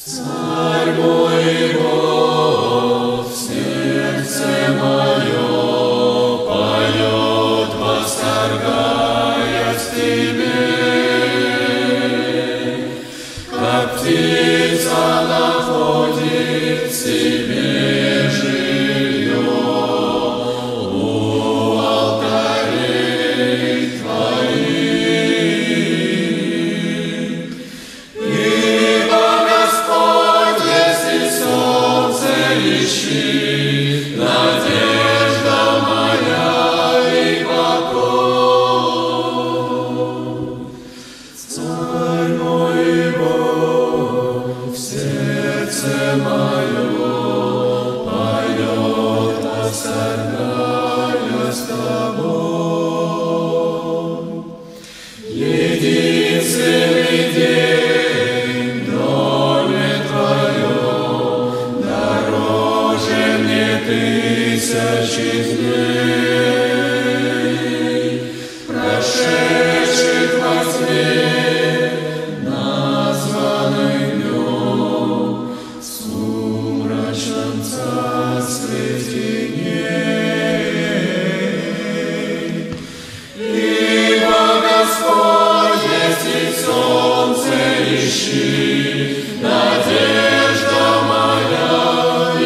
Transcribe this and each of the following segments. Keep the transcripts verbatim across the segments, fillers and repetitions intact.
Царь мой Бог, сердце мое поет, восторгаясь Тебе, как птица находит себе жилье у алтарей Твоих. Ибо Господь есть и солнце, ищи, надежда моя и покой. Царь мой Бог, сердце мое поет, восторгаясь Тобой. Единственный день в доме Твоем дороже мне тысячи дней, прошедших во тьме, названной днем, в сумрачном царстве теней. Ибо Господь есть и солнце, ищи, надежда моя и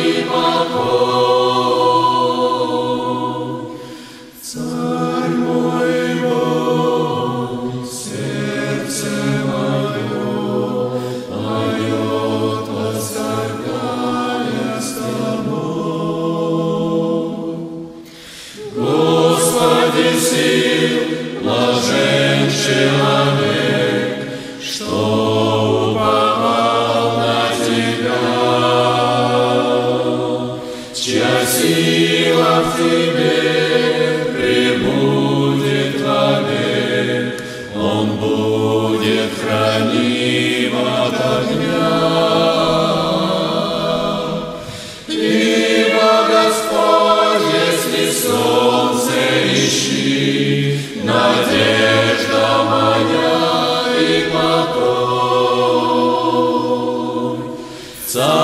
покой. Царь мой Бог, сердце мое поет, восторгаясь Тобой. Господи сил, блажен человек, что уповал на Тебя, чья сила в Тебе пребудет вовек, он будет храним от огня. Ибо Господь есть и солнце, ищи, надежда моя и покой.